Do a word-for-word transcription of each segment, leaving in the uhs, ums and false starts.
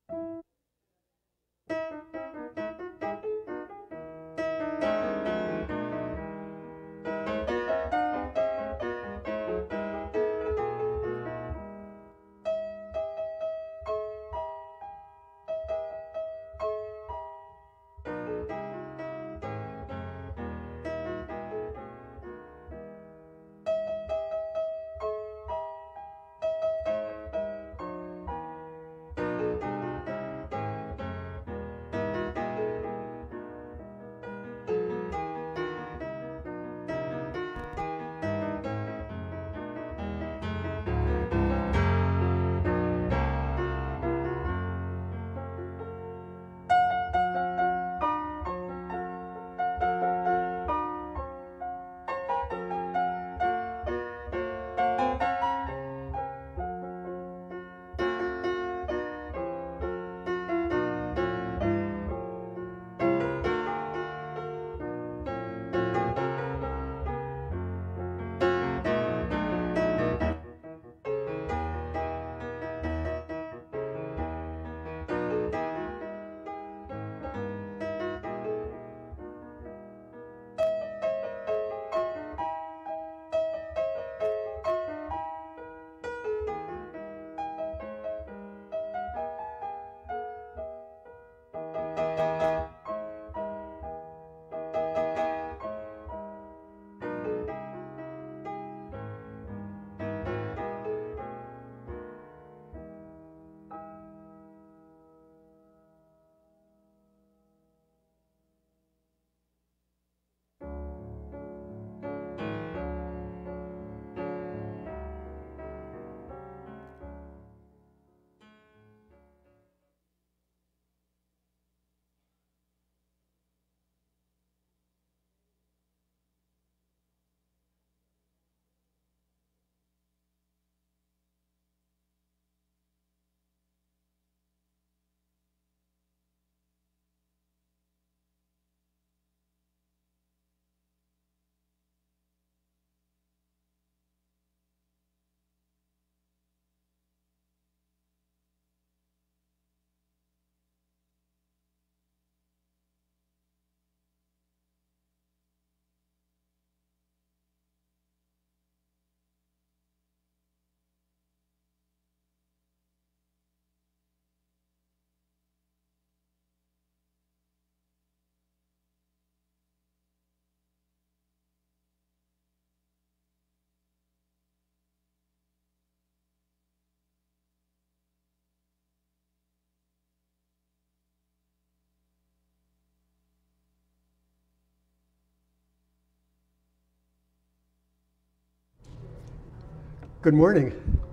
Good morning.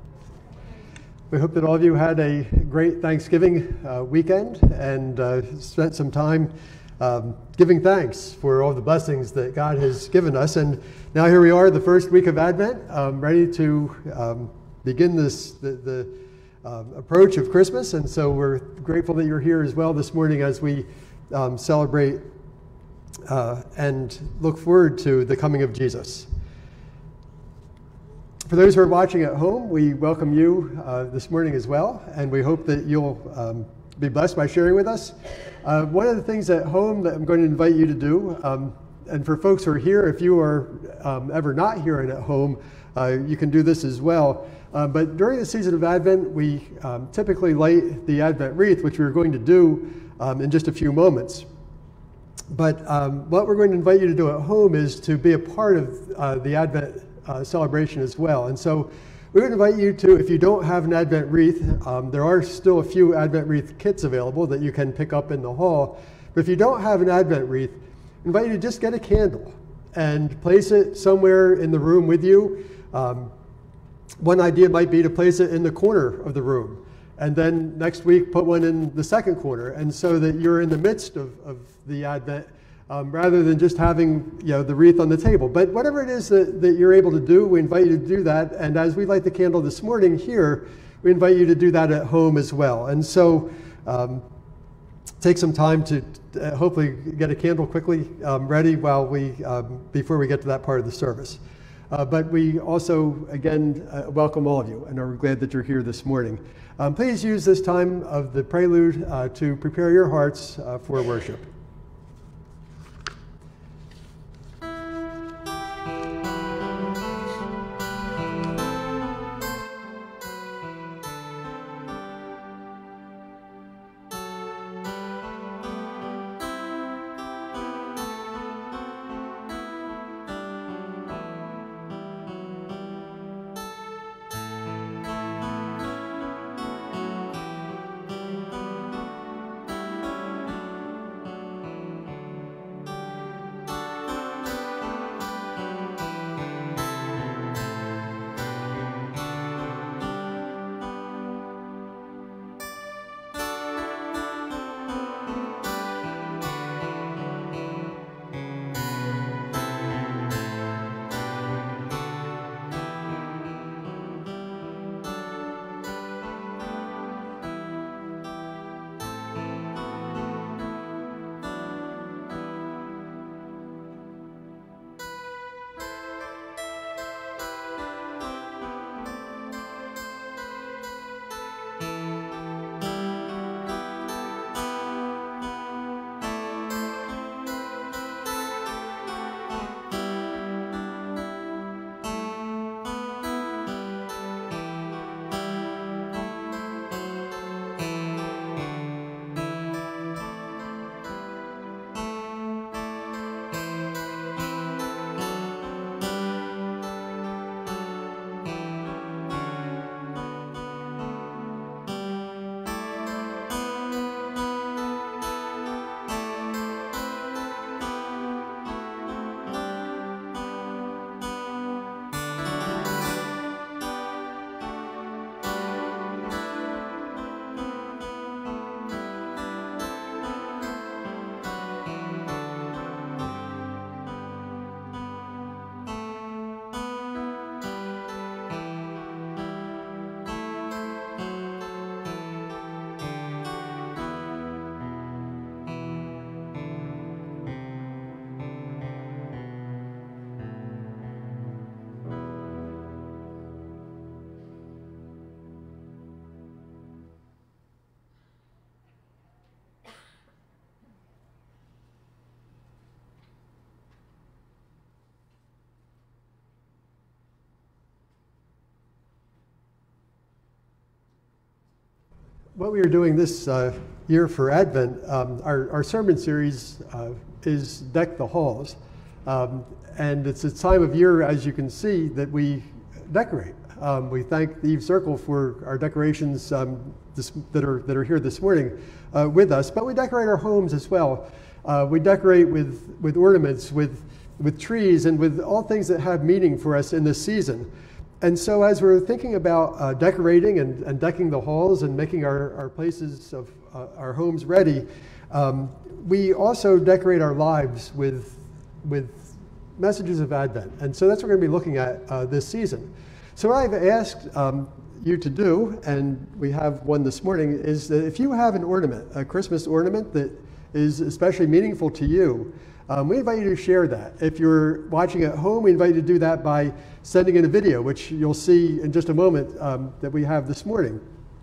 We hope that all of you had a great Thanksgiving uh, weekend and uh, spent some time um, giving thanks for all the blessings that God has given us. And now here we are, the first week of Advent, um, ready to um, begin this the, the um, approach of Christmas. And so we're grateful that you're here as well this morning as we um, celebrate uh, and look forward to the coming of Jesus. For those who are watching at home, we welcome you uh, this morning as well, and we hope that you'll um, be blessed by sharing with us. Uh, one of the things at home that I'm going to invite you to do, um, and for folks who are here, if you are um, ever not here and at home, uh, you can do this as well. Uh, but during the season of Advent, we um, typically light the Advent wreath, which we're going to do um, in just a few moments. But um, what we're going to invite you to do at home is to be a part of uh, the Advent Uh, celebration as well. And so we would invite you to, if you don't have an Advent wreath, um, there are still a few Advent wreath kits available that you can pick up in the hall. But if you don't have an Advent wreath, I invite you to just get a candle and place it somewhere in the room with you. Um, one idea might be to place it in the corner of the room, and then next week put one in the second corner, and so that you're in the midst of, of the Advent Um, rather than just having, you know, the wreath on the table. But whatever it is that, that you're able to do, we invite you to do that. And as we light the candle this morning here, we invite you to do that at home as well. And so um, take some time to uh, hopefully get a candle quickly um, ready while we, um, before we get to that part of the service. Uh, but we also, again, uh, welcome all of you and are glad that you're here this morning. Um, please use this time of the prelude uh, to prepare your hearts uh, for worship. What we are doing this uh, year for Advent, um, our, our sermon series uh, is Deck the Halls. Um, and it's a time of year, as you can see, that we decorate. Um, we thank the Eve Circle for our decorations um, this, that, are, that are here this morning uh, with us, but we decorate our homes as well. Uh, we decorate with, with ornaments, with, with trees, and with all things that have meaning for us in this season. And so as we're thinking about uh, decorating and, and decking the halls and making our, our places of uh, our homes ready, um, we also decorate our lives with, with messages of Advent. And so that's what we're going to be looking at uh, this season. So what I've asked um, you to do, and we have one this morning, is that if you have an ornament, a Christmas ornament that is especially meaningful to you, Um, we invite you to share that. If you're watching at home, we invite you to do that by sending in a video, which you'll see in just a moment um, that we have this morning.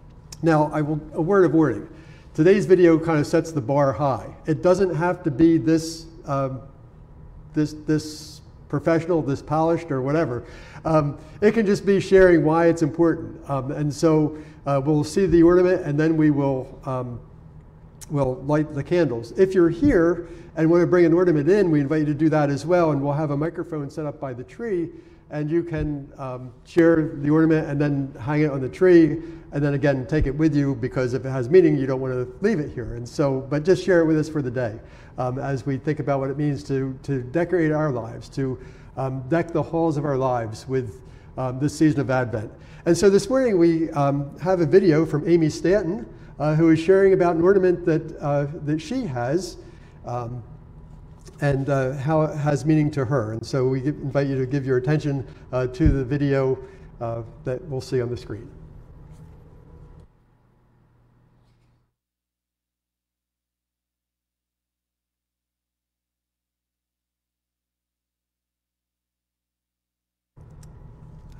Now, I will, a word of warning. Today's video kind of sets the bar high. It doesn't have to be this, um, this, this professional, this polished, or whatever. Um, it can just be sharing why it's important. Um, and so uh, we'll see the ornament, and then we will um, we'll light the candles. If you're here and want to bring an ornament in, we invite you to do that as well, and we'll have a microphone set up by the tree, and you can um, share the ornament and then hang it on the tree, and then again take it with you, because if it has meaning, you don't want to leave it here. And so, but just share it with us for the day um, as we think about what it means to, to decorate our lives, to um, deck the halls of our lives with um, this season of Advent. And so this morning we um, have a video from Amy Stanton, Uh, who is sharing about an ornament that, uh, that she has um, and uh, how it has meaning to her. And so we give, invite you to give your attention uh, to the video uh, that we'll see on the screen.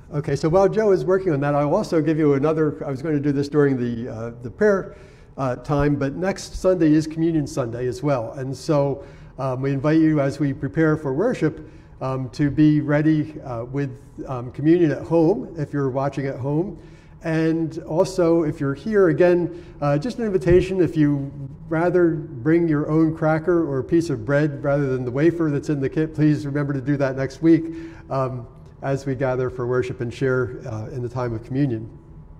Okay, so while Joe is working on that, I'll also give you another, I was going to do this during the, uh, the prayer uh, time, but next Sunday is Communion Sunday as well. And so um, we invite you as we prepare for worship um, to be ready uh, with um, communion at home, if you're watching at home. And also, if you're here, again, uh, just an invitation, if you rather bring your own cracker or a piece of bread rather than the wafer that's in the kit, please remember to do that next week um, as we gather for worship and share uh, in the time of communion.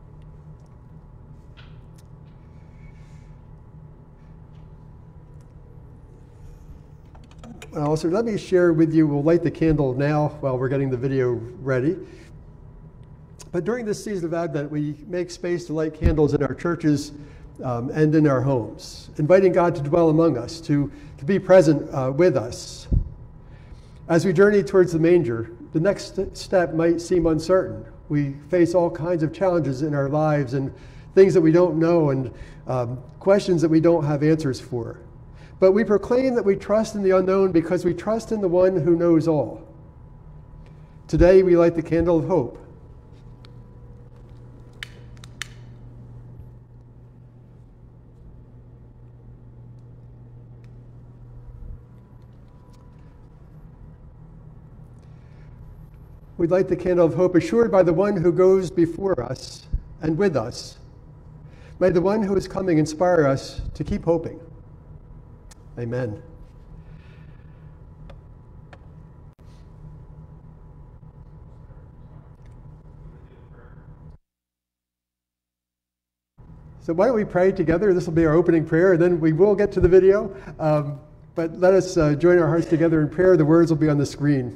Also, let me share with you, we'll light the candle now while we're getting the video ready. But during this season of Advent, we make space to light candles in our churches um, and in our homes, inviting God to dwell among us, to, to be present uh, with us. As we journey towards the manger, the next step might seem uncertain. We face all kinds of challenges in our lives and things that we don't know and um, questions that we don't have answers for. But we proclaim that we trust in the unknown because we trust in the one who knows all. Today, we light the candle of hope. We light the candle of hope assured by the one who goes before us and with us. May the one who is coming inspire us to keep hoping. Amen. So why don't we pray together? This will be our opening prayer, and then we will get to the video. Um, but let us uh, join our hearts together in prayer. The words will be on the screen.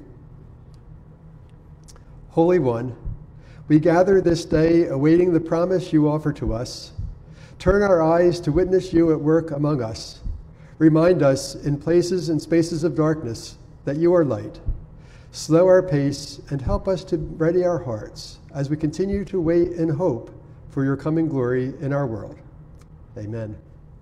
Holy One, we gather this day awaiting the promise you offer to us. Turn our eyes to witness you at work among us. Remind us in places and spaces of darkness that you are light. Slow our pace and help us to ready our hearts as we continue to wait in hope for your coming glory in our world. Amen.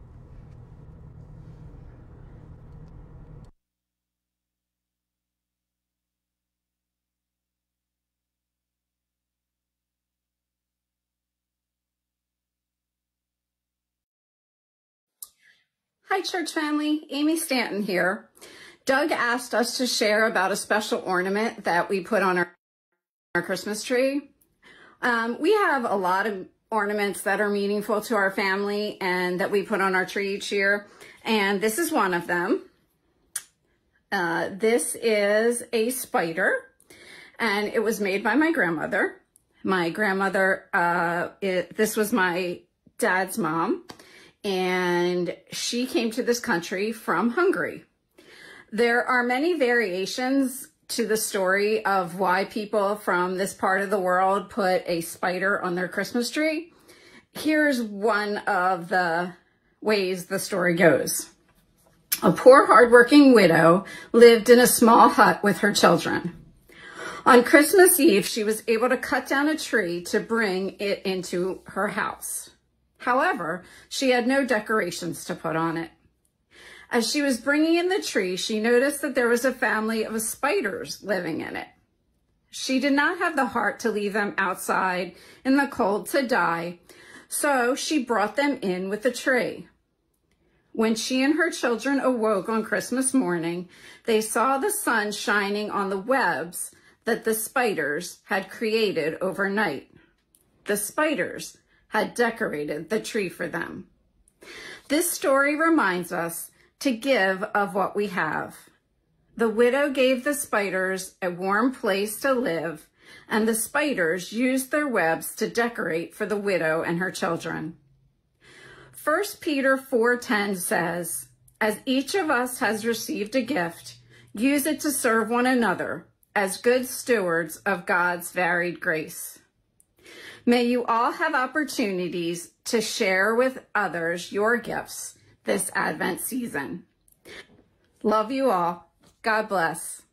Hi, church family. Amy Stanton here. Doug asked us to share about a special ornament that we put on our, our Christmas tree. Um, we have a lot of ornaments that are meaningful to our family and that we put on our tree each year, and this is one of them. Uh, this is a spider, and it was made by my grandmother. My grandmother, uh, it, this was my dad's mom. And she came to this country from Hungary. There are many variations to the story of why people from this part of the world put a spider on their Christmas tree. Here's one of the ways the story goes. A poor, hardworking widow lived in a small hut with her children. On Christmas Eve, she was able to cut down a tree to bring it into her house. However, she had no decorations to put on it. As she was bringing in the tree, she noticed that there was a family of spiders living in it. She did not have the heart to leave them outside in the cold to die, so she brought them in with the tree. When she and her children awoke on Christmas morning, they saw the sun shining on the webs that the spiders had created overnight. The spiders had decorated the tree for them. This story reminds us to give of what we have. The widow gave the spiders a warm place to live, and the spiders used their webs to decorate for the widow and her children. First Peter four ten says, "As each of us has received a gift, use it to serve one another as good stewards of God's varied grace." May you all have opportunities to share with others your gifts this Advent season. Love you all. God bless.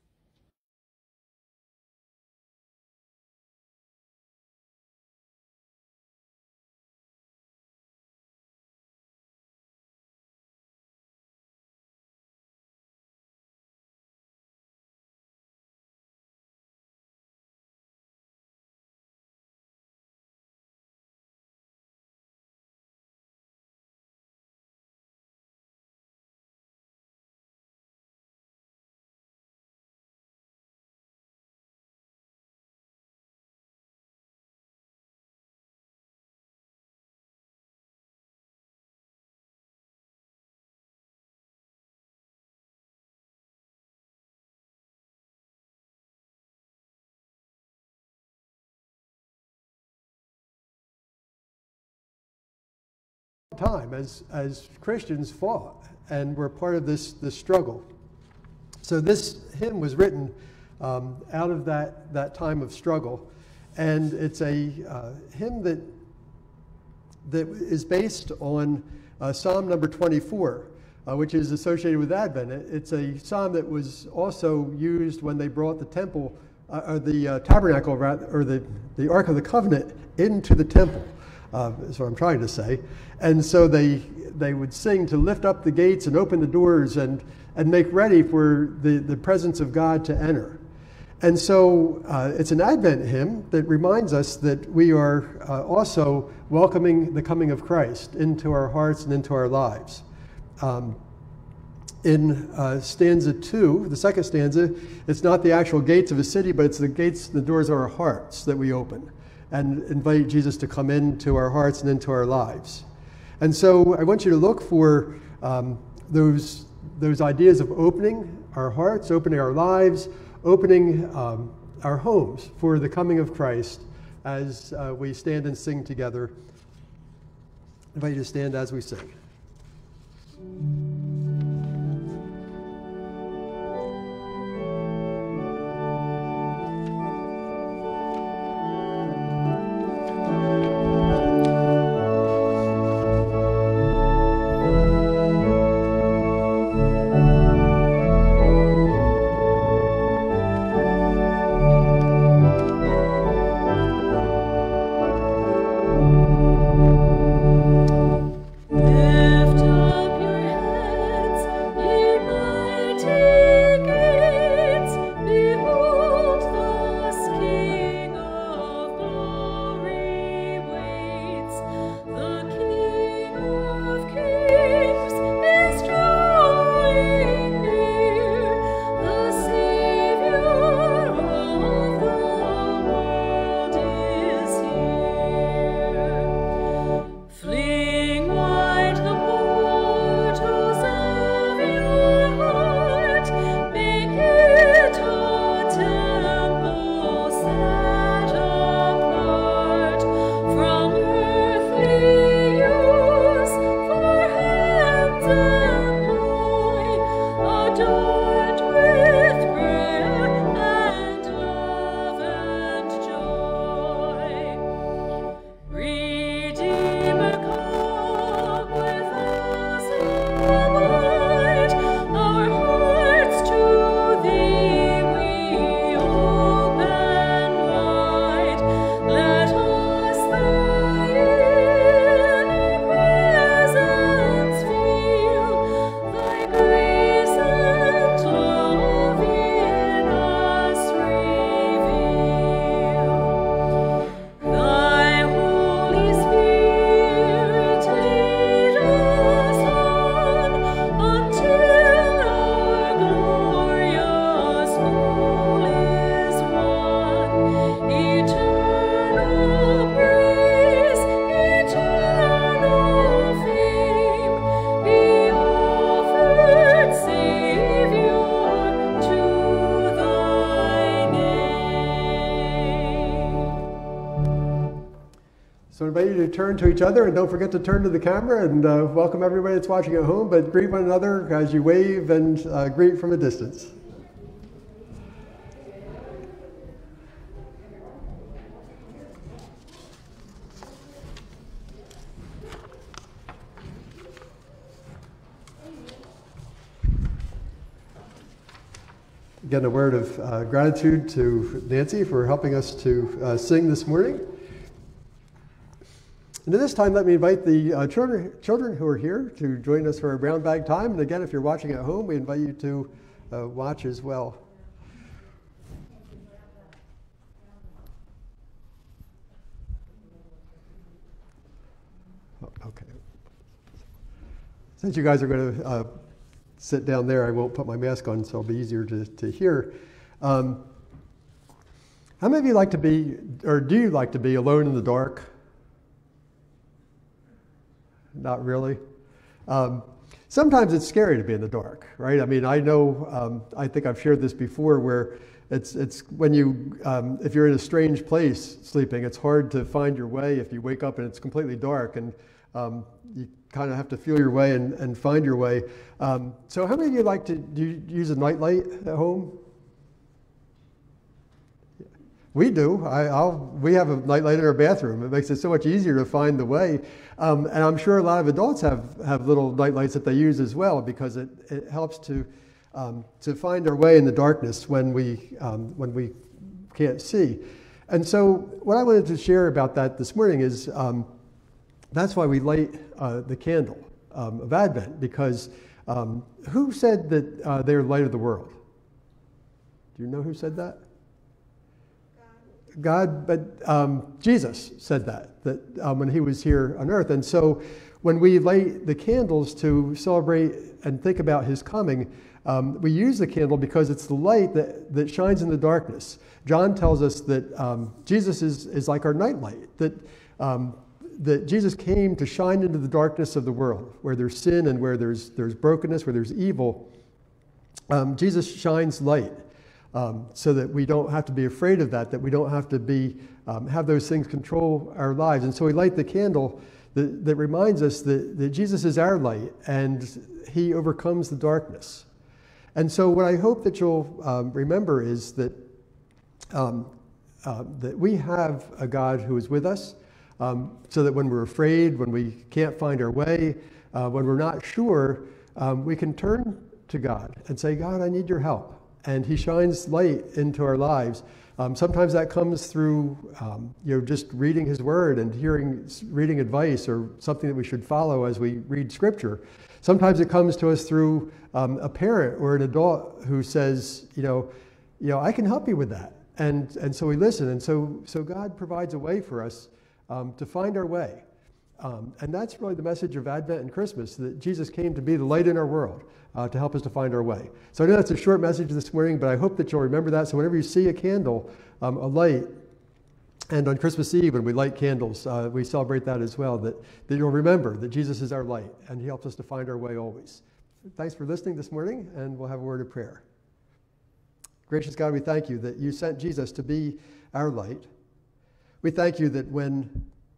time as, as Christians fought and were part of this, this struggle. So this hymn was written um, out of that, that time of struggle. And it's a uh, hymn that, that is based on uh, Psalm number twenty-four, uh, which is associated with Advent. It, it's a psalm that was also used when they brought the temple, uh, or the uh, tabernacle, or the, the Ark of the Covenant into the temple, uh, is what I'm trying to say. And so they, they would sing to lift up the gates and open the doors and, and make ready for the, the presence of God to enter. And so uh, it's an Advent hymn that reminds us that we are uh, also welcoming the coming of Christ into our hearts and into our lives. Um, in uh, stanza two, the second stanza, it's not the actual gates of a city, but it's the gates, the doors of our hearts that we open and invite Jesus to come into our hearts and into our lives. And so I want you to look for um, those, those ideas of opening our hearts, opening our lives, opening um, our homes for the coming of Christ as uh, we stand and sing together. I invite you to stand as we sing. So I invite you to turn to each other, and don't forget to turn to the camera, and uh, welcome everybody that's watching at home, but greet one another as you wave and uh, greet from a distance. Again, a word of uh, gratitude to Nancy for helping us to uh, sing this morning. And at this time, let me invite the uh, children, children who are here to join us for a brown bag time. And again, if you're watching at home, we invite you to uh, watch as well. Oh, okay. Since you guys are going to uh, sit down there, I won't put my mask on, so it'll be easier to, to hear. Um, how many of you like to be, or do you like to be alone in the dark? Not really. Um, sometimes it's scary to be in the dark, right? I mean, I know, um, I think I've shared this before, where it's, it's when you, um, if you're in a strange place sleeping, it's hard to find your way if you wake up and it's completely dark, and um, you kind of have to feel your way and, and find your way. Um, so how many of you like to do you use a nightlight at home? We do. I, I'll, we have a nightlight in our bathroom. It makes it so much easier to find the way. Um, and I'm sure a lot of adults have, have little nightlights that they use as well, because it, it helps to, um, to find our way in the darkness when we, um, when we can't see. And so what I wanted to share about that this morning is um, that's why we light uh, the candle um, of Advent, because um, who said that uh, they're the light of the world? Do you know who said that? God, but um, Jesus said that, that um, when he was here on earth. And so when we light the candles to celebrate and think about his coming, um, we use the candle because it's the light that, that shines in the darkness. John tells us that um, Jesus is, is like our nightlight, that, um, that Jesus came to shine into the darkness of the world, where there's sin and where there's, there's brokenness, where there's evil. Um, Jesus shines light. Um, so that we don't have to be afraid of that, that we don't have to be, um, have those things control our lives. And so we light the candle that, that reminds us that, that Jesus is our light and he overcomes the darkness. And so what I hope that you'll um, remember is that, um, uh, that we have a God who is with us, um, so that when we're afraid, when we can't find our way, uh, when we're not sure, um, we can turn to God and say, God, I need your help. And he shines light into our lives. Um, sometimes that comes through, um, you know, just reading his word and hearing, reading advice or something that we should follow as we read scripture. Sometimes it comes to us through um, a parent or an adult who says, you know, you know, I can help you with that. And, and so we listen. And so, so God provides a way for us um, to find our way. Um, and that's really the message of Advent and Christmas, that Jesus came to be the light in our world, uh, to help us to find our way. So I know that's a short message this morning, but I hope that you'll remember that. So whenever you see a candle, um, a light, and on Christmas Eve when we light candles, uh, we celebrate that as well, that, that you'll remember that Jesus is our light, and he helps us to find our way always. Thanks for listening this morning, and we'll have a word of prayer. Gracious God, we thank you that you sent Jesus to be our light. We thank you that when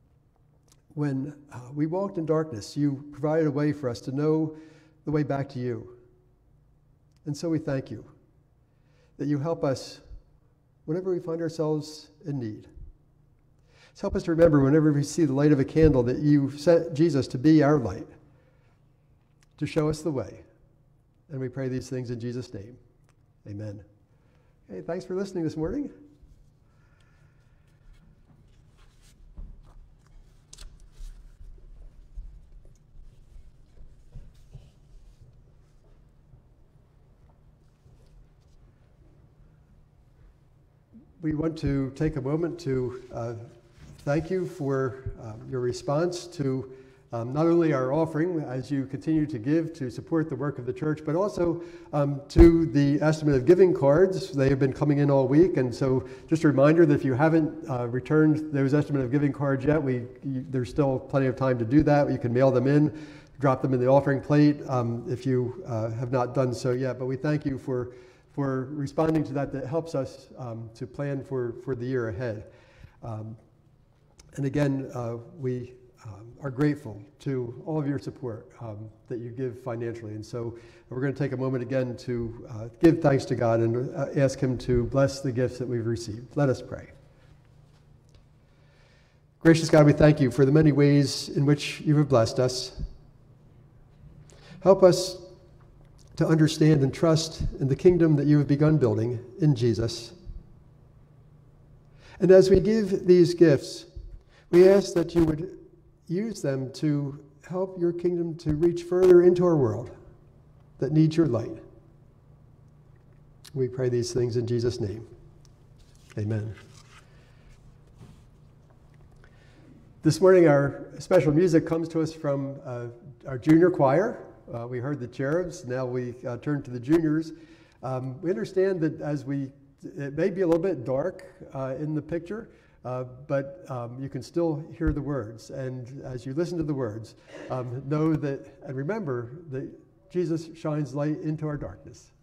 When uh, we walked in darkness, you provided a way for us to know the way back to you. And so we thank you that you help us whenever we find ourselves in need. So help us to remember whenever we see the light of a candle that you sent Jesus to be our light, to show us the way. And we pray these things in Jesus' name. Amen. Okay, thanks for listening this morning. We want to take a moment to uh, thank you for um, your response to um, not only our offering as you continue to give to support the work of the church, but also um, to the estimate of giving cards. They have been coming in all week, and so just a reminder that if you haven't uh, returned those estimate of giving cards yet, we you, there's still plenty of time to do that. You can mail them in, drop them in the offering plate um, if you uh, have not done so yet. But we thank you for for responding to that. That helps us um, to plan for, for the year ahead. Um, and again, uh, we um, are grateful to all of your support um, that you give financially. And so we're going to take a moment again to uh, give thanks to God and uh, ask him to bless the gifts that we've received. Let us pray. Gracious God, we thank you for the many ways in which you have blessed us. Help us to understand and trust in the kingdom that you have begun building in Jesus. And as we give these gifts, we ask that you would use them to help your kingdom to reach further into our world that needs your light. We pray these things in Jesus' name. Amen. This morning, our special music comes to us from uh, our junior choir. Uh, we heard the cherubs, now we uh, turn to the juniors. Um, we understand that as we, it may be a little bit dark uh, in the picture, uh, but um, you can still hear the words. And as you listen to the words, um, know that, and remember that Jesus shines light into our darkness.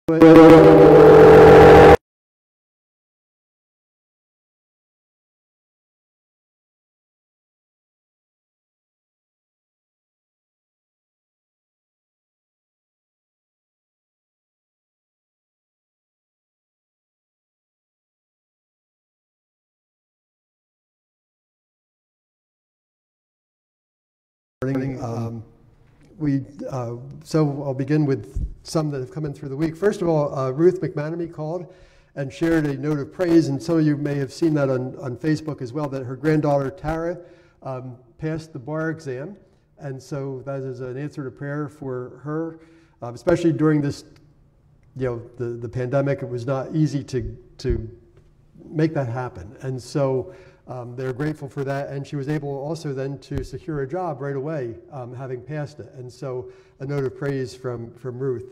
Um, we, uh, so I'll begin with some that have come in through the week. First of all, uh, Ruth McManamy called and shared a note of praise, and some of you may have seen that on, on Facebook as well, that her granddaughter Tara um, passed the bar exam, and so that is an answer to prayer for her, um, especially during this, you know, the, the pandemic. It was not easy to, to make that happen, and so Um, they're grateful for that, and she was able also then to secure a job right away, um, having passed it. And so a note of praise from, from Ruth.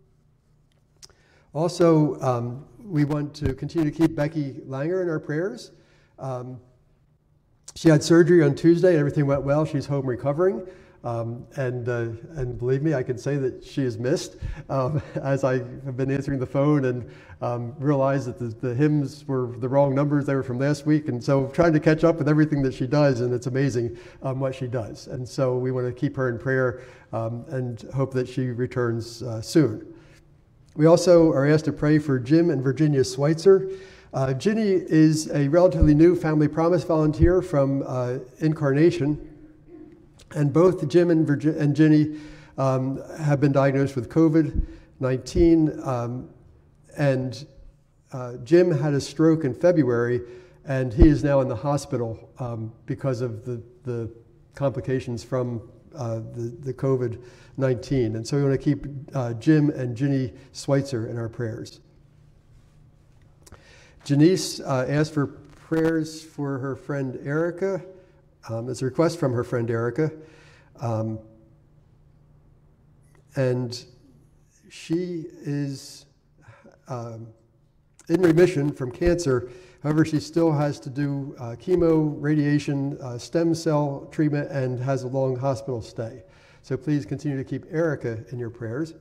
Also, um, we want to continue to keep Becky Langer in our prayers. Um, she had surgery on Tuesday, and everything went well. She's home recovering. Um, and, uh, and believe me, I can say that she is missed, um, as I have been answering the phone and um, realized that the, the hymns were the wrong numbers. They were from last week. And so trying to catch up with everything that she does, and it's amazing um, what she does. And so we want to keep her in prayer um, and hope that she returns uh, soon. We also are asked to pray for Jim and Virginia Schweitzer. Uh, Ginny is a relatively new Family Promise volunteer from uh, Incarnation. And both Jim and, Virgi- and Ginny um, have been diagnosed with COVID nineteen. Um, and uh, Jim had a stroke in February, and he is now in the hospital um, because of the, the complications from uh, the, the COVID nineteen. And so we want to keep uh, Jim and Ginny Schweitzer in our prayers. Janice uh, asked for prayers for her friend Erica. Um, it's a request from her friend Erica. Um, and she is um, in remission from cancer. However, she still has to do uh, chemo, radiation, uh, stem cell treatment, and has a long hospital stay. So please continue to keep Erica in your prayers.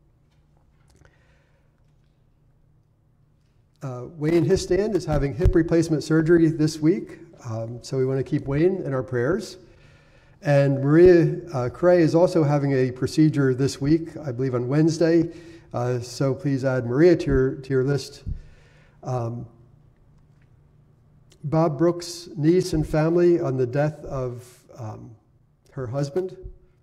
Uh, Wayne Histand is having hip replacement surgery this week. Um, so we want to keep Wayne in our prayers. And Maria uh, Cray is also having a procedure this week, I believe on Wednesday. Uh, so please add Maria to your, to your list. Um, Bob Brooks' niece and family on the death of um, her husband.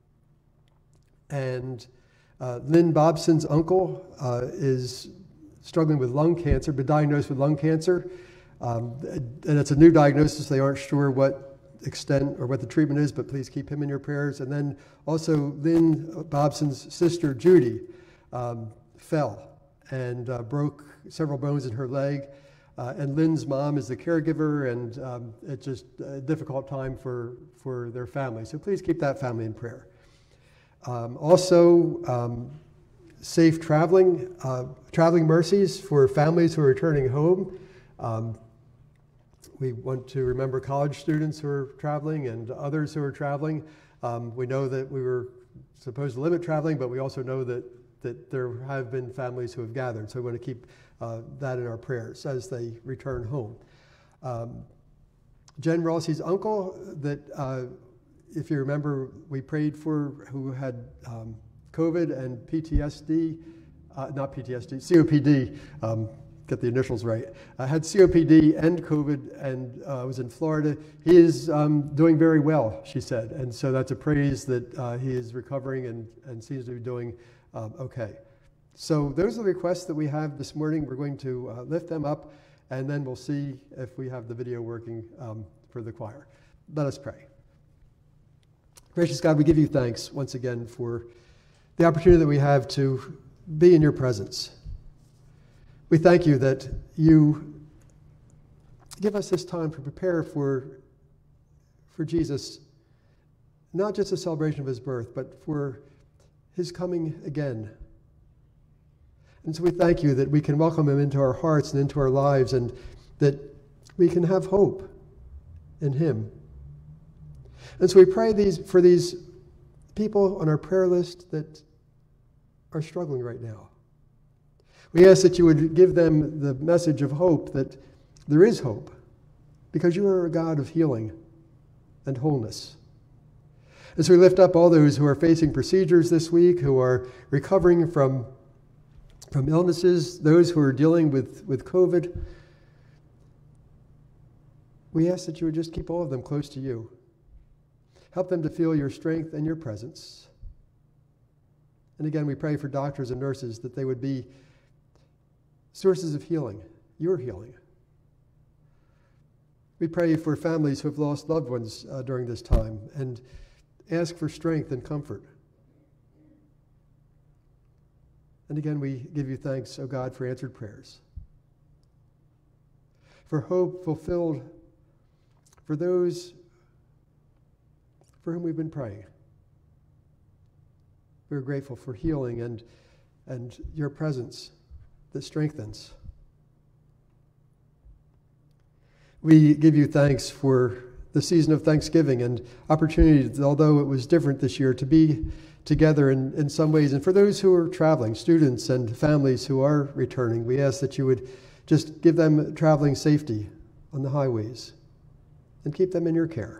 And uh, Lynn Bobson's uncle uh, is struggling with lung cancer, been diagnosed with lung cancer. Um, and it's a new diagnosis. They aren't sure what extent or what the treatment is, but please keep him in your prayers. And then also Lynn Bobson's sister, Judy, um, fell and uh, broke several bones in her leg. Uh, and Lynn's mom is the caregiver, and um, it's just a difficult time for, for their family. So please keep that family in prayer. Um, also, um, safe traveling, uh, traveling mercies for families who are returning home. Um, We want to remember college students who are traveling and others who are traveling. Um, we know that we were supposed to limit traveling, but we also know that, that there have been families who have gathered. So we want to keep uh, that in our prayers as they return home. Um, Jen Rossi's uncle, that uh, if you remember, we prayed for, who had um, COVID and P T S D, uh, not P T S D, C O P D. Um, get the initials right, uh, had C O P D and COVID and uh, was in Florida. He is um, doing very well, she said. And so that's a praise that uh, he is recovering and, and seems to be doing um, okay. So those are the requests that we have this morning. We're going to uh, lift them up, and then we'll see if we have the video working um, for the choir. Let us pray. Gracious God, we give you thanks once again for the opportunity that we have to be in your presence. We thank you that you give us this time to prepare for, for Jesus, not just a celebration of his birth, but for his coming again. And so we thank you that we can welcome him into our hearts and into our lives, and that we can have hope in him. And so we pray these for these people on our prayer list that are struggling right now. We ask that you would give them the message of hope, that there is hope, because you are a God of healing and wholeness. As we lift up all those who are facing procedures this week, who are recovering from, from illnesses, those who are dealing with, with COVID, we ask that you would just keep all of them close to you. Help them to feel your strength and your presence. And again, we pray for doctors and nurses that they would be sources of healing, your healing. We pray for families who have lost loved ones uh, during this time and ask for strength and comfort. And again, we give you thanks, O God, for answered prayers, for hope fulfilled for those for whom we've been praying. We're grateful for healing and, and your presence that strengthens. We give you thanks for the season of Thanksgiving and opportunities, although it was different this year, to be together in, in some ways. And for those who are traveling, students and families who are returning, we ask that you would just give them traveling safety on the highways and keep them in your care.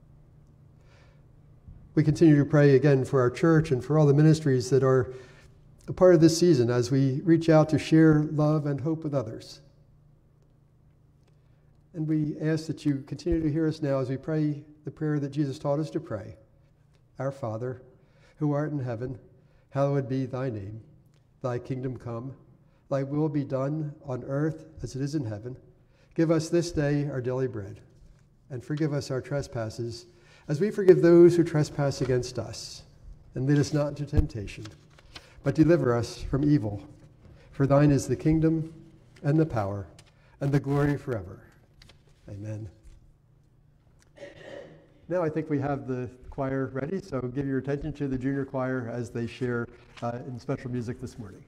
We continue to pray again for our church and for all the ministries that are a part of this season as we reach out to share love and hope with others. And we ask that you continue to hear us now as we pray the prayer that Jesus taught us to pray. Our Father, who art in heaven, hallowed be thy name. Thy kingdom come, thy will be done on earth as it is in heaven. Give us this day our daily bread, and forgive us our trespasses, as we forgive those who trespass against us. And lead us not into temptation, but deliver us from evil. For thine is the kingdom, and the power, and the glory forever. Amen. Now I think we have the choir ready, so give your attention to the junior choir as they share uh, in special music this morning.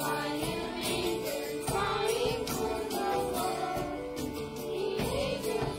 Baby Jesus, lying on the floor. He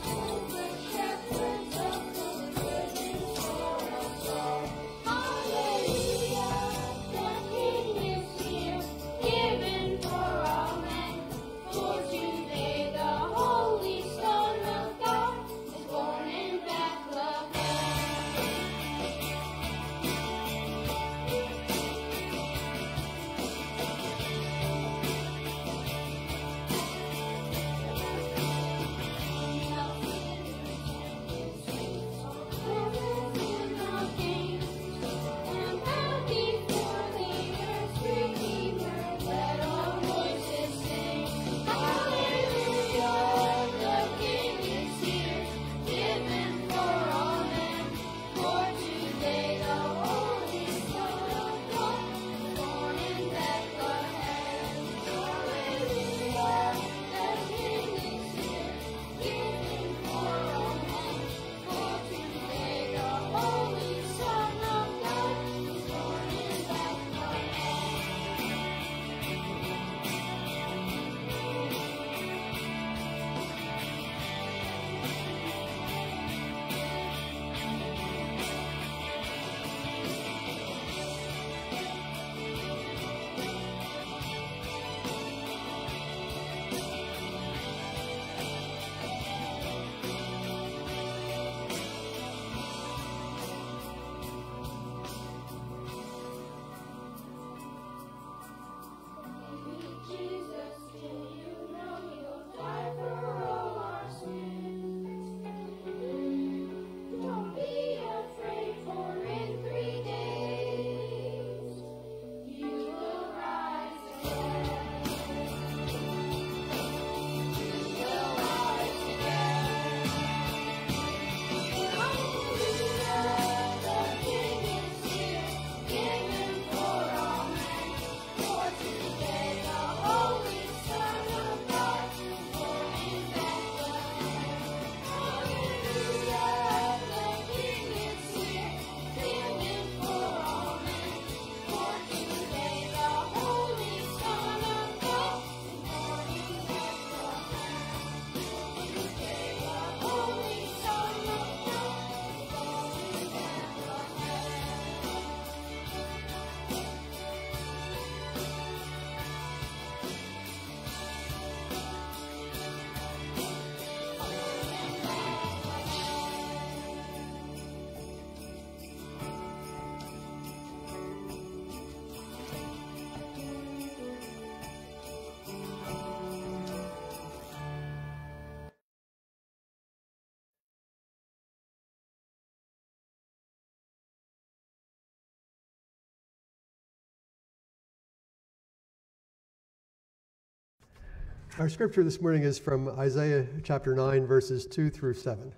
Our scripture this morning is from Isaiah chapter nine, verses two through seven.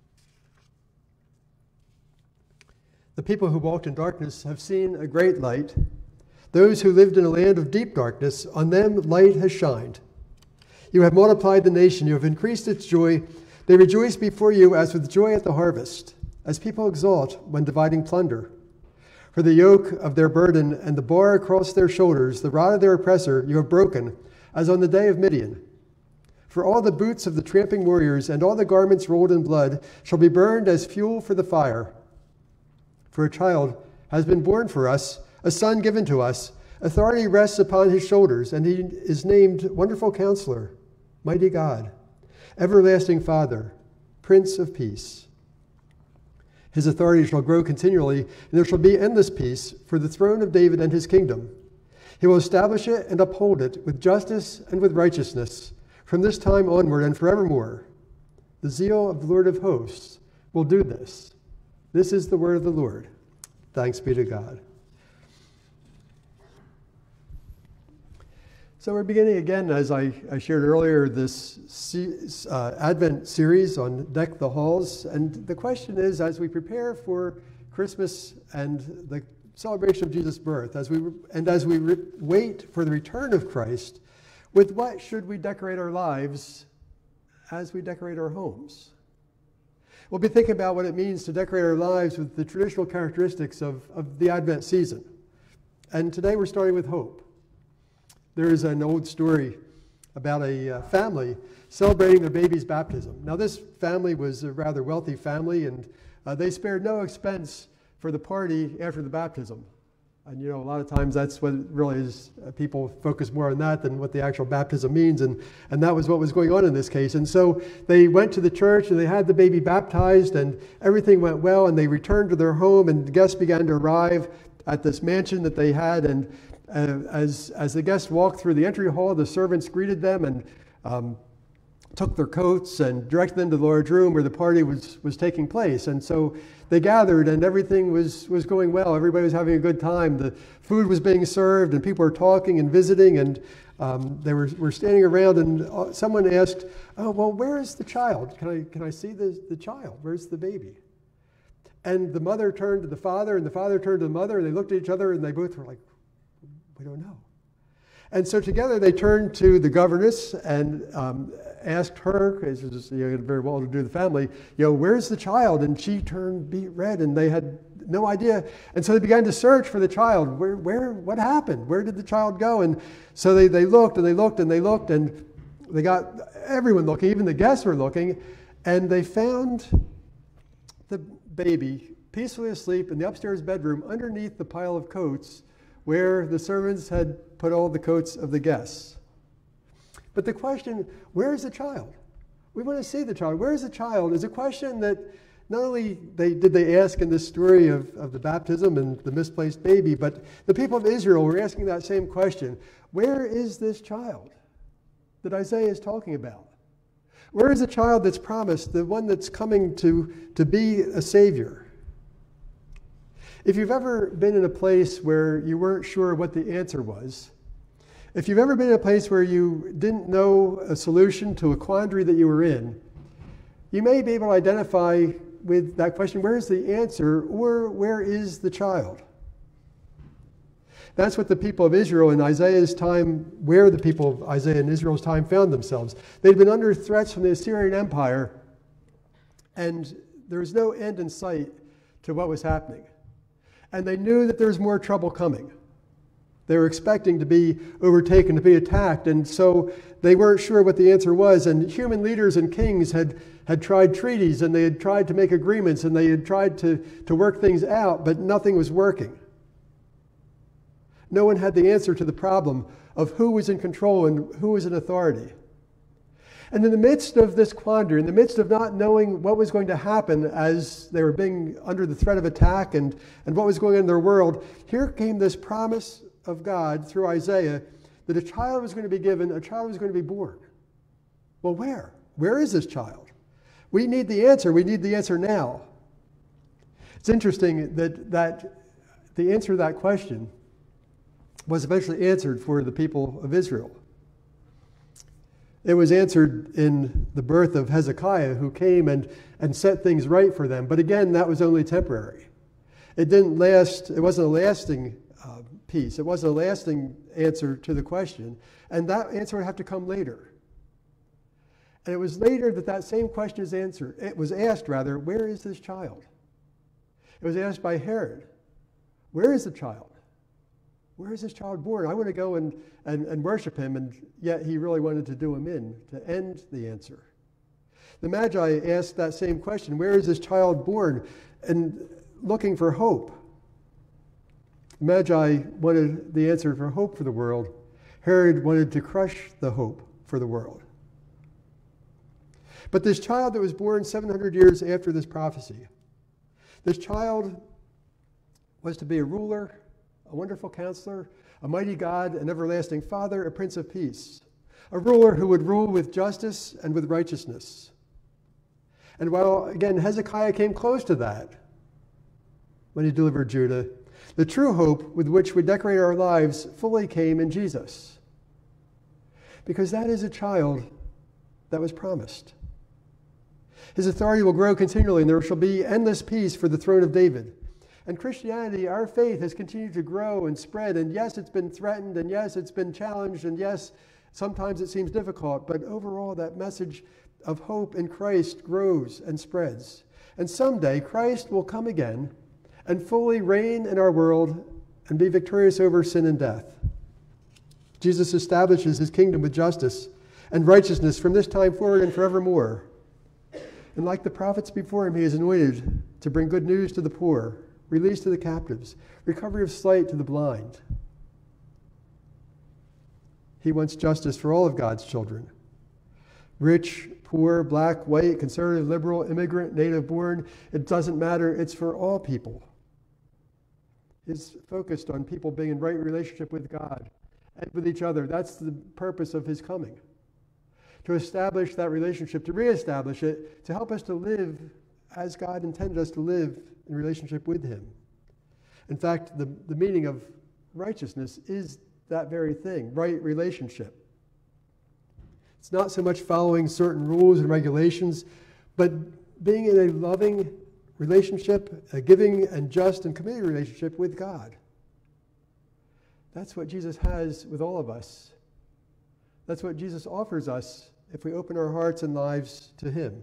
The people who walked in darkness have seen a great light. Those who lived in a land of deep darkness, on them light has shined. You have multiplied the nation, you have increased its joy. They rejoice before you as with joy at the harvest, as people exult when dividing plunder. For the yoke of their burden and the bar across their shoulders, the rod of their oppressor, you have broken, as on the day of Midian. For all the boots of the tramping warriors and all the garments rolled in blood shall be burned as fuel for the fire. For a child has been born for us, a son given to us. Authority rests upon his shoulders, and he is named Wonderful Counselor, Mighty God, Everlasting Father, Prince of Peace. His authority shall grow continually, and there shall be endless peace for the throne of David and his kingdom. He will establish it and uphold it with justice and with righteousness from this time onward and forevermore. The zeal of the Lord of hosts will do this. This is the word of the Lord. Thanks be to God. So we're beginning again, as I, I shared earlier, this uh, Advent series on Deck the Halls. And the question is, as we prepare for Christmas and the celebration of Jesus' birth, as we and as we re- wait for the return of Christ, with what should we decorate our lives as we decorate our homes? We'll be thinking about what it means to decorate our lives with the traditional characteristics of, of the Advent season. And today we're starting with hope. There is an old story about a uh, family celebrating their baby's baptism. Now, this family was a rather wealthy family, and uh, they spared no expense for the party after the baptism. And, you know, a lot of times that's what really is, uh, people focus more on that than what the actual baptism means, and, and that was what was going on in this case. And so they went to the church, and they had the baby baptized, and everything went well, and they returned to their home, and guests began to arrive at this mansion that they had, and uh, as, as the guests walked through the entry hall, the servants greeted them and um, took their coats and directed them to the large room where the party was, was taking place. And so they gathered, and everything was, was going well. Everybody was having a good time. The food was being served, and people were talking and visiting, and um, they were, were standing around, and someone asked, oh, well, where is the child? Can I, can I see the, the child? Where's the baby? And the mother turned to the father, and the father turned to the mother, and they looked at each other, and they both were like, we don't know. And so together they turned to the governess and um, asked her, because it was, you know, very well to do the family, you know, where's the child? And she turned beet red, and they had no idea. And so they began to search for the child. Where, where, what happened? Where did the child go? And so they, they looked and they looked and they looked, and they got everyone looking, even the guests were looking, and they found the baby peacefully asleep in the upstairs bedroom underneath the pile of coats where the servants had put all the coats of the guests. But the question, where is the child? We want to see the child. Where is the child is a question that not only they, did they ask in this story of, of the baptism and the misplaced baby, but the people of Israel were asking that same question. Where is this child that Isaiah is talking about? Where is the child that's promised, the one that's coming to, to be a savior? If you've ever been in a place where you weren't sure what the answer was, if you've ever been in a place where you didn't know a solution to a quandary that you were in, you may be able to identify with that question, where is the answer, or where is the child? That's what the people of Israel in Isaiah's time, where the people of Isaiah in Israel's time found themselves. They'd been under threats from the Assyrian Empire, and there was no end in sight to what was happening. And they knew that there was more trouble coming. They were expecting to be overtaken, to be attacked, and so they weren't sure what the answer was. And human leaders and kings had, had tried treaties, and they had tried to make agreements, and they had tried to, to work things out, but nothing was working. No one had the answer to the problem of who was in control and who was in authority. And in the midst of this quandary, in the midst of not knowing what was going to happen as they were being under the threat of attack and, and what was going on in their world, here came this promise of God through Isaiah that a child was going to be given, a child was going to be born. Well, where? Where is this child? We need the answer. We need the answer now. It's interesting that, that the answer to that question was eventually answered for the people of Israel. It was answered in the birth of Hezekiah, who came and, and set things right for them. But again, that was only temporary. It didn't last, it wasn't a lasting uh, peace. It wasn't a lasting answer to the question. And that answer would have to come later. And it was later that that same question is answered. It was asked, rather, where is this child? It was asked by Herod, where is the child? Where is this child born? I want to go and, and, and worship him, and yet he really wanted to do him in, to end the answer. The Magi asked that same question, where is this child born? And looking for hope. The Magi wanted the answer for hope for the world. Herod wanted to crush the hope for the world. But this child that was born seven hundred years after this prophecy, this child was to be a ruler, a wonderful counselor, a mighty God, an everlasting Father, a Prince of Peace, a ruler who would rule with justice and with righteousness. And while, again, Hezekiah came close to that when he delivered Judah, the true hope with which we decorate our lives fully came in Jesus. Because that is a child that was promised. His authority will grow continually, and there shall be endless peace for the throne of David. And Christianity, our faith, has continued to grow and spread. And yes, it's been threatened, and yes, it's been challenged, and yes, sometimes it seems difficult. But overall, that message of hope in Christ grows and spreads. And someday, Christ will come again and fully reign in our world and be victorious over sin and death. Jesus establishes his kingdom with justice and righteousness from this time forward and forevermore. And like the prophets before him, he is anointed to bring good news to the poor, release to the captives, recovery of sight to the blind. He wants justice for all of God's children. Rich, poor, black, white, conservative, liberal, immigrant, native born, it doesn't matter. It's for all people. He's focused on people being in right relationship with God and with each other. That's the purpose of his coming. To establish that relationship, to reestablish it, to help us to live as God intended us to live in relationship with him. In fact, the, the meaning of righteousness is that very thing, right relationship. It's not so much following certain rules and regulations, but being in a loving relationship, a giving and just and committed relationship with God. That's what Jesus has with all of us. That's what Jesus offers us if we open our hearts and lives to him.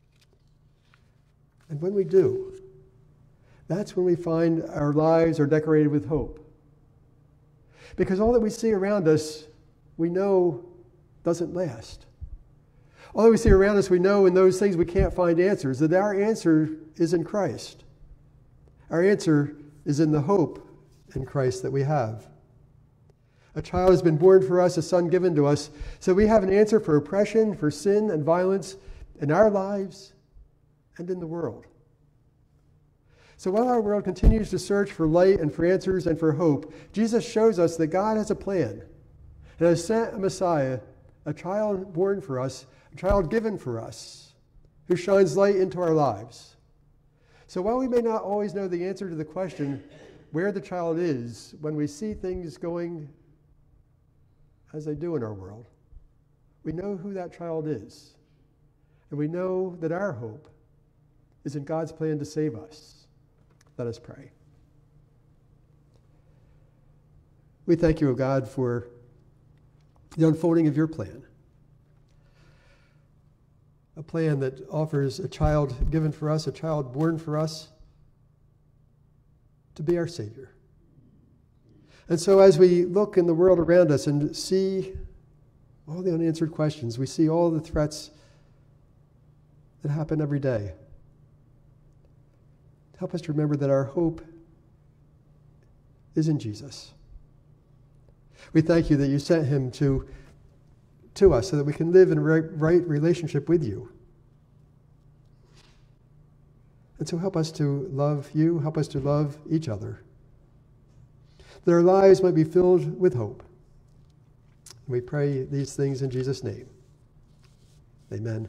And when we do, that's when we find our lives are decorated with hope. Because all that we see around us, we know doesn't last. All that we see around us, we know in those things we can't find answers, that our answer is in Christ. Our answer is in the hope in Christ that we have. A child has been born for us, a son given to us, so we have an answer for oppression, for sin and violence in our lives and in the world. So while our world continues to search for light and for answers and for hope, Jesus shows us that God has a plan and has sent a Messiah, a child born for us, a child given for us, who shines light into our lives. So while we may not always know the answer to the question where the child is, when we see things going as they do in our world, we know who that child is. And we know that our hope is in God's plan to save us. Let us pray. We thank you, O God, for the unfolding of your plan. A plan that offers a child given for us, a child born for us, to be our Savior. And so as we look in the world around us and see all the unanswered questions, we see all the threats that happen every day, help us to remember that our hope is in Jesus. We thank you that you sent him to, to us so that we can live in right, right relationship with you. And so help us to love you, help us to love each other, that our lives might be filled with hope. We pray these things in Jesus' name. Amen.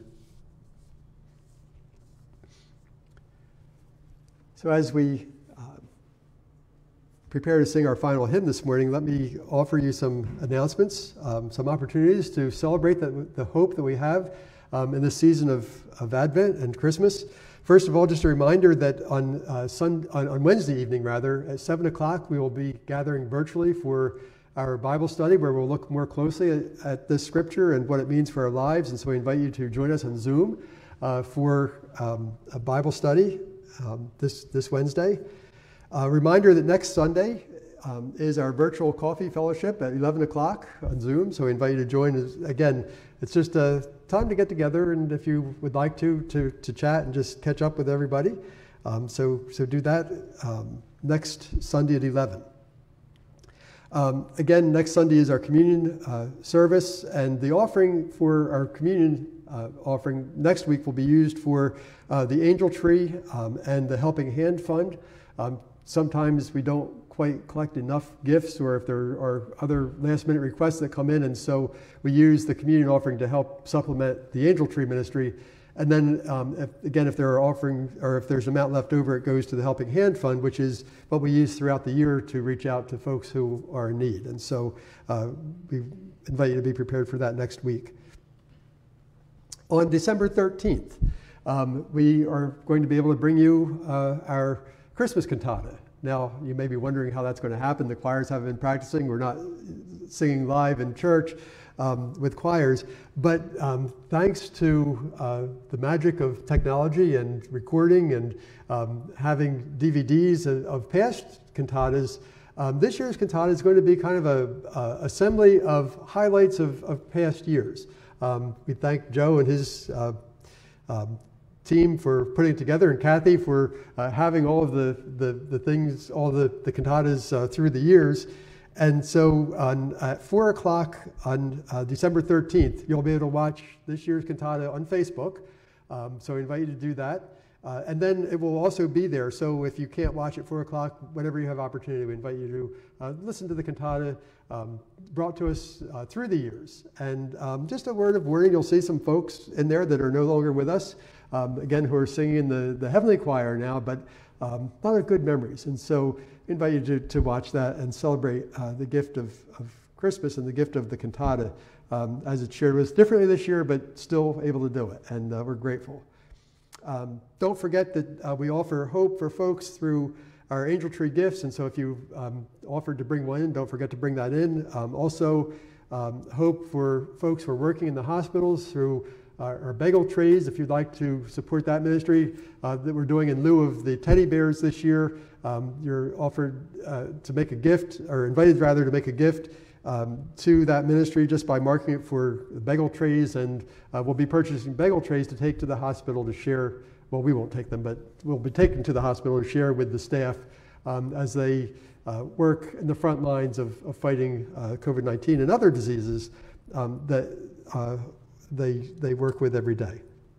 So as we uh, prepare to sing our final hymn this morning, let me offer you some announcements, um, some opportunities to celebrate the, the hope that we have um, in this season of, of Advent and Christmas. First of all, just a reminder that on, uh, sun, on, on Wednesday evening, rather, at seven o'clock, we will be gathering virtually for our Bible study, where we'll look more closely at, at this scripture and what it means for our lives. And so we invite you to join us on Zoom uh, for um, a Bible study um, this, this Wednesday. A reminder that next Sunday um, is our virtual coffee fellowship at eleven o'clock on Zoom. So we invite you to join. Again, it's just a time to get together, and if you would like to, to, to chat and just catch up with everybody. Um, so, so do that um, next Sunday at eleven. Um, again, next Sunday is our communion uh, service, and the offering for our communion uh, offering next week will be used for uh, the Angel Tree um, and the Helping Hand Fund. Um, sometimes we don't quite collect enough gifts, or if there are other last minute requests that come in, and so we use the communion offering to help supplement the Angel Tree ministry. And then um, if, again, if there are offering, or if there's an amount left over, it goes to the Helping Hand Fund, which is what we use throughout the year to reach out to folks who are in need. And so uh, we invite you to be prepared for that next week. On December thirteenth, um, we are going to be able to bring you uh, our Christmas cantata. Now, you may be wondering how that's going to happen. The choirs haven't been practicing. We're not singing live in church um, with choirs. But um, thanks to uh, the magic of technology and recording and um, having D V Ds of, of past cantatas, um, this year's cantata is going to be kind of a, a assembly of highlights of, of past years. Um, we thank Joe and his uh, um, team for putting it together, and Kathy for uh, having all of the, the, the things, all the, the cantatas uh, through the years. And so on, at four o'clock on uh, December thirteenth, you'll be able to watch this year's cantata on Facebook. Um, so I invite you to do that. Uh, and then it will also be there. So if you can't watch at four o'clock, whenever you have opportunity, we invite you to uh, listen to the cantata um, brought to us uh, through the years. And um, just a word of warning, you'll see some folks in there that are no longer with us. Um, again, who are singing in the, the Heavenly Choir now, but um, a lot of good memories. And so I invite you to, to watch that and celebrate uh, the gift of, of Christmas and the gift of the cantata um, as it's shared with us differently this year, but still able to do it. And uh, we're grateful. Um, don't forget that uh, we offer hope for folks through our Angel Tree gifts. And so if you um, offered to bring one in, don't forget to bring that in. Um, also, um, hope for folks who are working in the hospitals through Our, our bagel trays, if you'd like to support that ministry uh, that we're doing in lieu of the teddy bears this year. Um, you're offered uh, to make a gift, or invited rather to make a gift um, to that ministry just by marking it for bagel trays, and uh, we'll be purchasing bagel trays to take to the hospital to share. Well, we won't take them, but we'll be taken to the hospital to share with the staff um, as they uh, work in the front lines of, of fighting uh, COVID nineteen and other diseases um, that uh, They, they work with every day.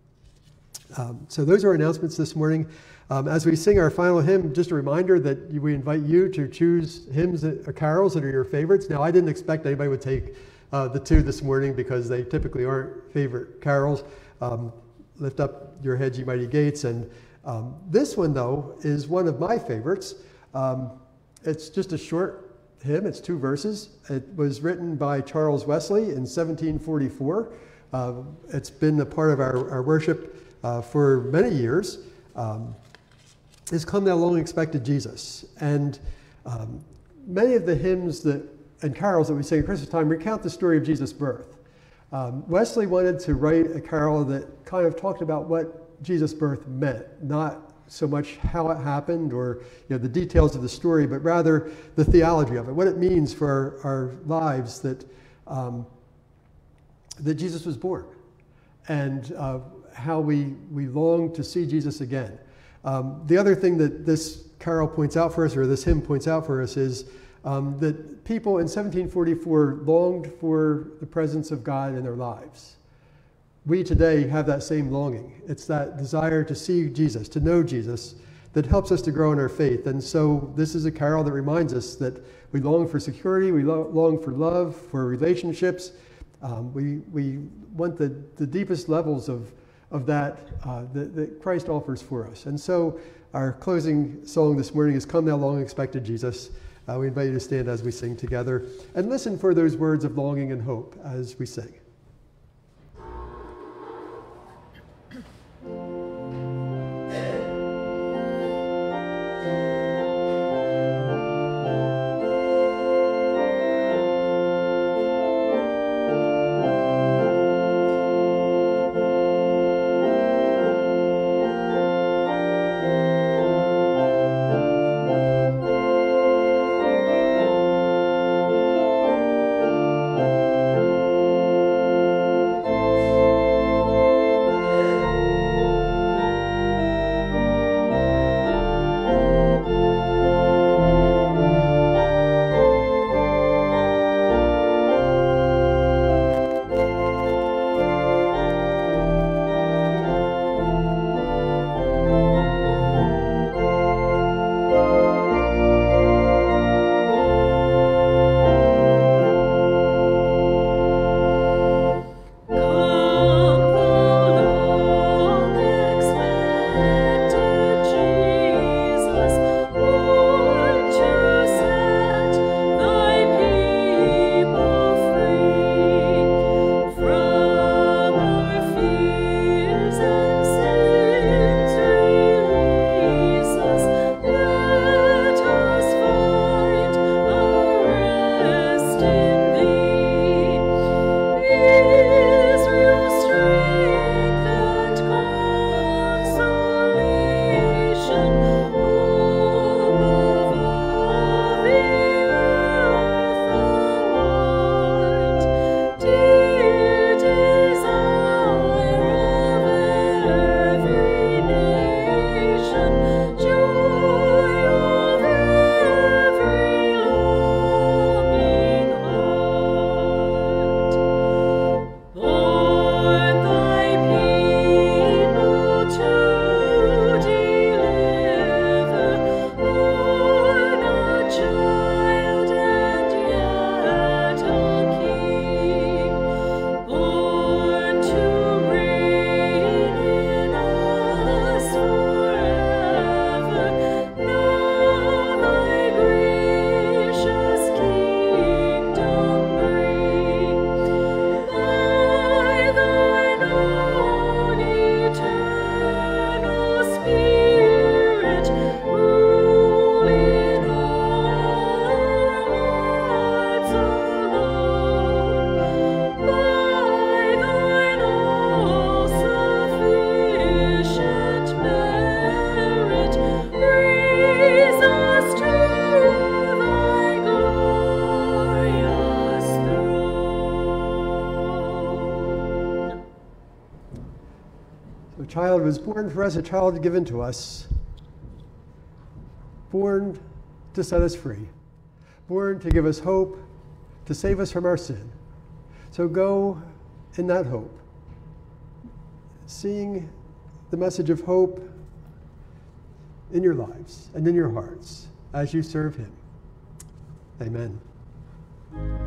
Um, so those are our announcements this morning. Um, as we sing our final hymn, just a reminder that we invite you to choose hymns or carols that are your favorites. Now, I didn't expect anybody would take uh, the two this morning because they typically aren't favorite carols. Um, Lift Up Your Heads, Ye Mighty Gates. And um, this one, though, is one of my favorites. Um, it's just a short hymn. It's two verses. It was written by Charles Wesley in seventeen forty-four. Uh, it's been a part of our, our worship uh, for many years. Um, it's Come Thou Long Expected Jesus. And um, many of the hymns that and carols that we sing at Christmas time recount the story of Jesus' birth. Um, Wesley wanted to write a carol that kind of talked about what Jesus' birth meant, not so much how it happened or you know, the details of the story, but rather the theology of it, what it means for our, our lives that um, that Jesus was born, and uh, how we, we long to see Jesus again. Um, the other thing that this carol points out for us, or this hymn points out for us, is um, that people in seventeen forty-four longed for the presence of God in their lives. We today have that same longing. It's that desire to see Jesus, to know Jesus, that helps us to grow in our faith. And so this is a carol that reminds us that we long for security, we lo- long for love, for relationships. Um, we, we want the, the deepest levels of, of that, uh, that that Christ offers for us. And so our closing song this morning is Come Thou Long Expected Jesus. Uh, we invite you to stand as we sing together and listen for those words of longing and hope as we sing. A child was born for us, a child given to us, born to set us free, born to give us hope, to save us from our sin. So go in that hope, seeing the message of hope in your lives and in your hearts as you serve him. Amen.